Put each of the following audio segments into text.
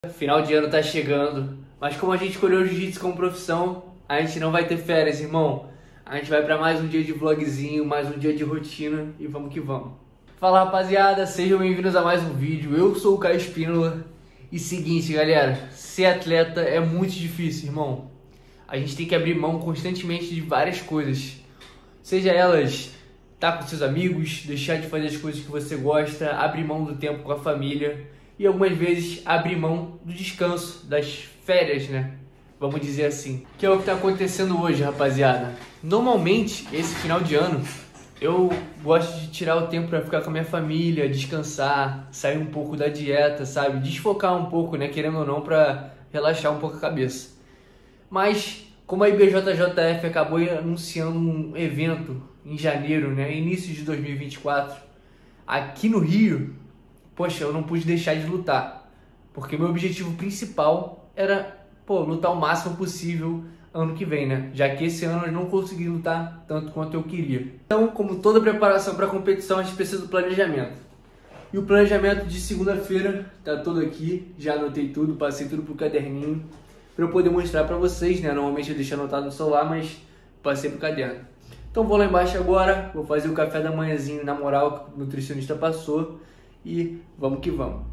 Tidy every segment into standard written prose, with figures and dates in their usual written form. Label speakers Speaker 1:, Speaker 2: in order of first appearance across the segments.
Speaker 1: Final de ano tá chegando, mas como a gente escolheu o jiu-jitsu como profissão, a gente não vai ter férias, irmão. A gente vai pra mais um dia de vlogzinho, mais um dia de rotina e vamos que vamos. Fala, rapaziada, sejam bem-vindos a mais um vídeo. Eu sou o Caio Espínola e seguinte, galera, ser atleta é muito difícil, irmão. A gente tem que abrir mão constantemente de várias coisas, seja elas estar com seus amigos, deixar de fazer as coisas que você gosta, abrir mão do tempo com a família e algumas vezes abrir mão do descanso, das férias, né? Vamos dizer assim. Que é o que tá acontecendo hoje, rapaziada. Normalmente, esse final de ano, eu gosto de tirar o tempo pra ficar com a minha família, descansar, sair um pouco da dieta, sabe? Desfocar um pouco, né? Querendo ou não, pra relaxar um pouco a cabeça. Mas, como a IBJJF acabou anunciando um evento em janeiro, né? Início de 2024, aqui no Rio, poxa, eu não pude deixar de lutar, porque meu objetivo principal era, lutar o máximo possível ano que vem, né? Já que esse ano eu não consegui lutar tanto quanto eu queria. Então, como toda preparação para a competição, a gente precisa do planejamento. E o planejamento de segunda-feira tá todo aqui, já anotei tudo, passei tudo pro caderninho, para eu poder mostrar para vocês, né? Normalmente eu deixo anotado no celular, mas passei pro caderno. Então vou lá embaixo agora, vou fazer o café da manhãzinho na moral que o nutricionista passou. E vamos que vamos.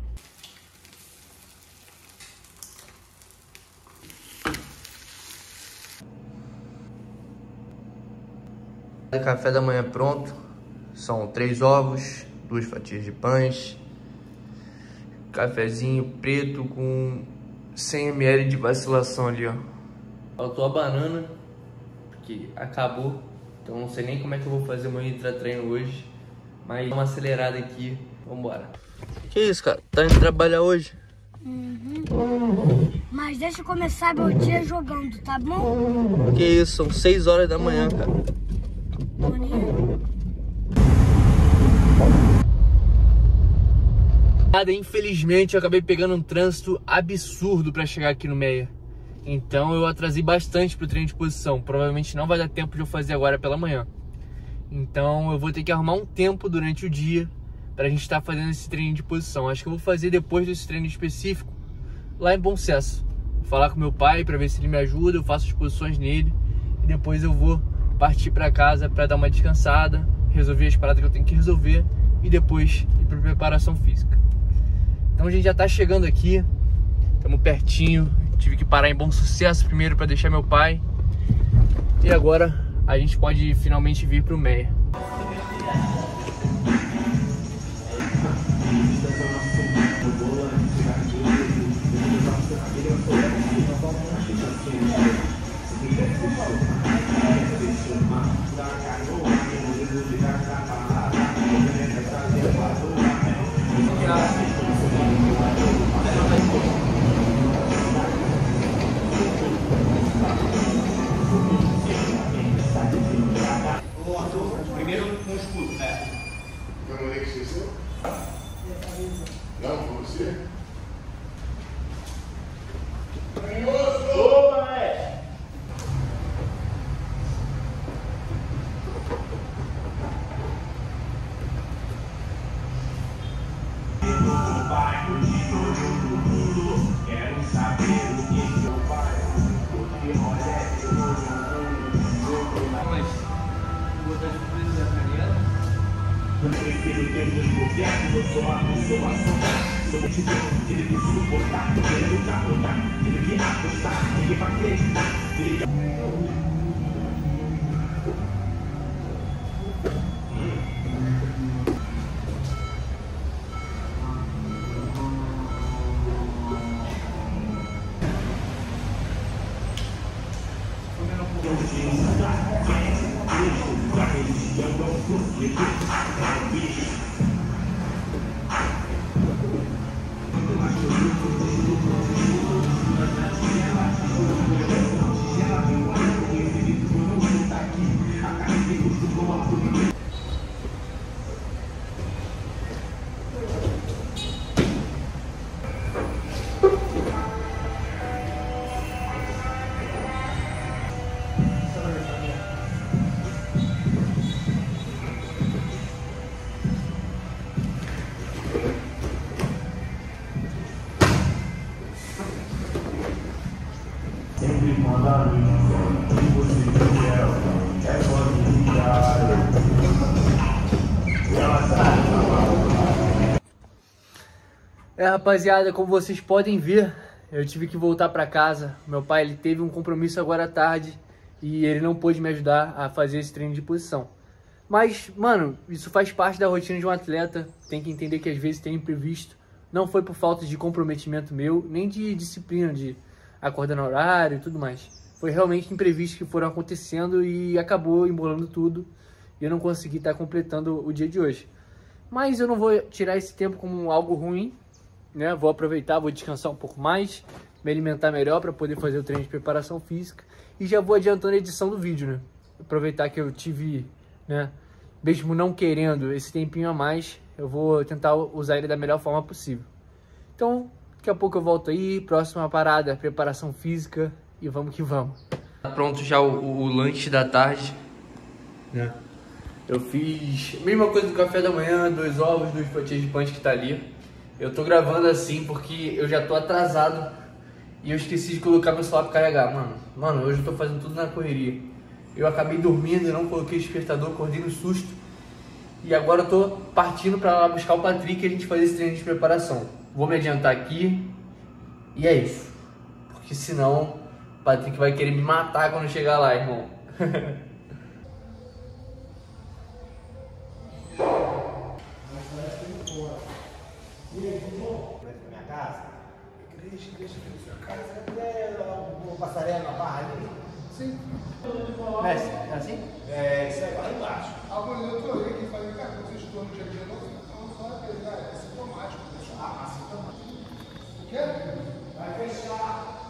Speaker 1: Café da manhã pronto. São 3 ovos, 2 fatias de pães, cafezinho preto com 100 ml de vacilação ali, ó. Faltou a banana, porque acabou. Então não sei nem como é que eu vou fazer o meu intra-treino hoje. Mas dá uma acelerada aqui. Vambora. Que isso, cara? Tá indo trabalhar hoje?
Speaker 2: Mas deixa eu começar meu dia jogando, tá bom?
Speaker 1: Que isso? São 6 horas da manhã, cara. Infelizmente eu acabei pegando um trânsito absurdo pra chegar aqui no Meia. Então eu atrasei bastante pro treino de posição. Provavelmente não vai dar tempo de eu fazer agora pela manhã. Então eu vou ter que arrumar um tempo durante o dia pra gente estar fazendo esse treino de posição. Acho que eu vou fazer depois desse treino específico lá em Bom Sucesso. Vou falar com meu pai pra ver se ele me ajuda, eu faço as posições nele e depois eu vou partir pra casa pra dar uma descansada, resolver as paradas que eu tenho que resolver e depois ir pra preparação física. Então a gente já tá chegando aqui, estamos pertinho, tive que parar em Bom Sucesso primeiro pra deixar meu pai e agora a gente pode finalmente vir pro Meia.
Speaker 3: Primeiro com o escudo, né? Não, não é que você? Não, com você? Opa, velho! Quero saber o que seu pai, porque olha, eu prefiro ter descoberto do seu abençoação. Sou o tipo, ele que suportar, ele lutar, ele que apostar, ele vai acreditar, ele sempre manda a luz. E você fiel, é só desligar. Ela sabe.
Speaker 1: Rapaziada, como vocês podem ver, eu tive que voltar pra casa. Meu pai, ele teve um compromisso agora à tarde e ele não pôde me ajudar a fazer esse treino de posição. Mas, mano, isso faz parte da rotina de um atleta. Tem que entender que às vezes tem imprevisto. Não foi por falta de comprometimento meu, nem de disciplina, de acordar no horário e tudo mais. Foi realmente imprevistos que foram acontecendo e acabou embolando tudo. E eu não consegui estar completando o dia de hoje. Mas eu não vou tirar esse tempo como algo ruim, né? Vou aproveitar, vou descansar um pouco mais, me alimentar melhor para poder fazer o treino de preparação física. E já vou adiantando a edição do vídeo, né? Aproveitar que eu tive, né, mesmo não querendo esse tempinho a mais, eu vou tentar usar ele da melhor forma possível. Então, daqui a pouco eu volto aí, próxima parada, preparação física, e vamos que vamos. Tá pronto já o lanche da tarde, né? Eu fiz a mesma coisa do café da manhã, 2 ovos, 2 fatias de pães que tá ali. Eu tô gravando assim porque eu já tô atrasado e eu esqueci de colocar meu celular pra carregar, mano, hoje eu tô fazendo tudo na correria. Eu acabei dormindo, não coloquei despertador, acordei no susto. E agora eu tô partindo pra lá buscar o Patrick e a gente fazer esse treino de preparação. Vou me adiantar aqui e é isso. Porque senão o Patrick vai querer me matar quando chegar lá, irmão.
Speaker 4: Minha casa? Deixa sua casa. Vou passarela na barra ali? Sim.
Speaker 1: Mestre, é assim?
Speaker 4: É, isso aí, lá embaixo.
Speaker 5: Eu tô aqui e falei, cara, vocês estão no dia a dia, não só pegar, é sintomático. Sintomático. O quê? Vai fechar.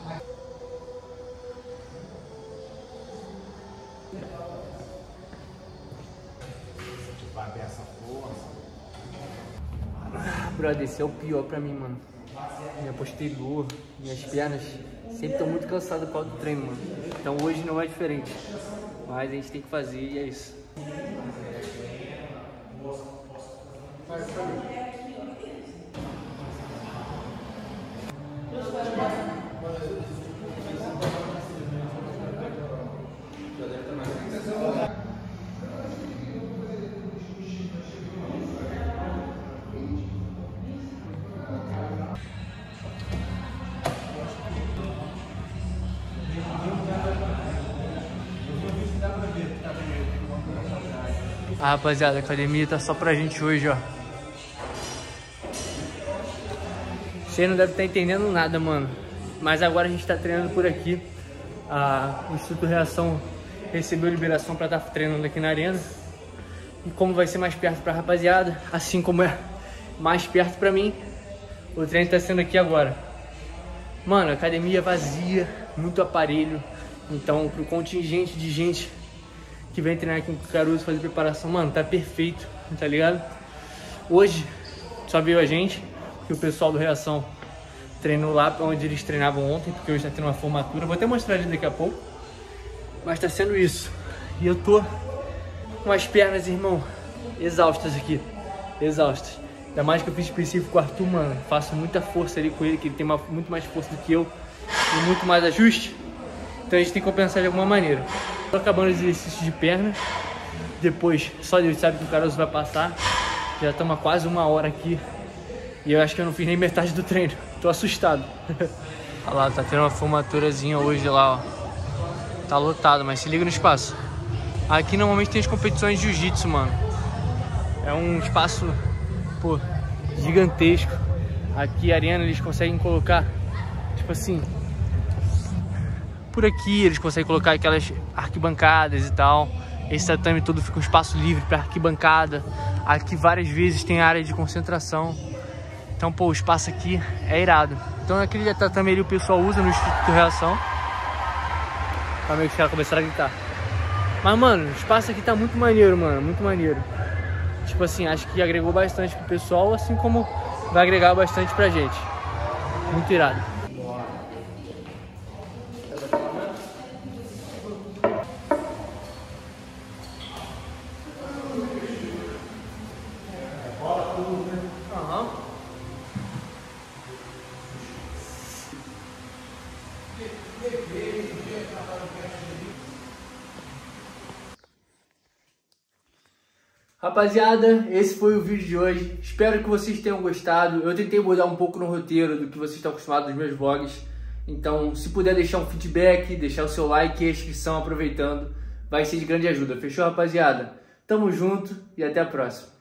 Speaker 4: Vai ter essa força.
Speaker 1: Brother, esse é o pior pra mim, mano. Minha posterior, minhas pernas sempre estão muito cansadas por causa do treino, mano. Então hoje não é diferente. Mas a gente tem que fazer e é isso. Ah, rapaziada, a academia tá só pra gente hoje, ó. Você não deve estar entendendo nada, mano. Mas agora a gente tá treinando por aqui. O Instituto Reação recebeu liberação pra estar treinando aqui na arena. E como vai ser mais perto pra rapaziada, assim como é mais perto pra mim, o treino tá sendo aqui agora. Mano, academia vazia, muito aparelho. Então, pro contingente de gente que vem treinar aqui com o Caruso, fazer preparação, mano, tá perfeito, tá ligado? Hoje só veio a gente, que o pessoal do Reação treinou lá onde eles treinavam ontem, porque hoje tá tendo uma formatura, vou até mostrar ali daqui a pouco, mas tá sendo isso. E eu tô com as pernas, irmão, exaustas aqui, exaustas. Ainda mais que eu fiz específico com o Arthur, mano, faço muita força ali com ele, que ele tem muito mais força do que eu, e muito mais ajuste, então a gente tem que compensar de alguma maneira. Tô acabando os exercícios de perna. Depois, só Deus sabe que o Caruso vai passar. Já estamos há quase 1 hora aqui. E eu acho que eu não fiz nem metade do treino. Tô assustado. Olha lá, tá tendo uma formaturazinha hoje lá, ó. Tá lotado, mas se liga no espaço. Aqui normalmente tem as competições de jiu-jitsu, mano. É um espaço, pô, gigantesco. Aqui a arena eles conseguem colocar, tipo assim, por aqui eles conseguem colocar aquelas arquibancadas e tal. Esse tatame todo fica um espaço livre para arquibancada. Aqui várias vezes tem área de concentração. Então, pô, o espaço aqui é irado. Então aquele tatame ali o pessoal usa no Instituto Reação. Calma aí que os caras começaram a gritar. Mas, mano, o espaço aqui tá muito maneiro, mano, muito maneiro. Tipo assim, acho que agregou bastante pro pessoal, assim como vai agregar bastante pra gente. Muito irado. Rapaziada, esse foi o vídeo de hoje. Espero que vocês tenham gostado. Eu tentei mudar um pouco no roteiro do que vocês estão acostumados nos meus vlogs. Então, se puder deixar um feedback, deixar o seu like e a inscrição aproveitando, vai ser de grande ajuda. Fechou, rapaziada? Tamo junto e até a próxima.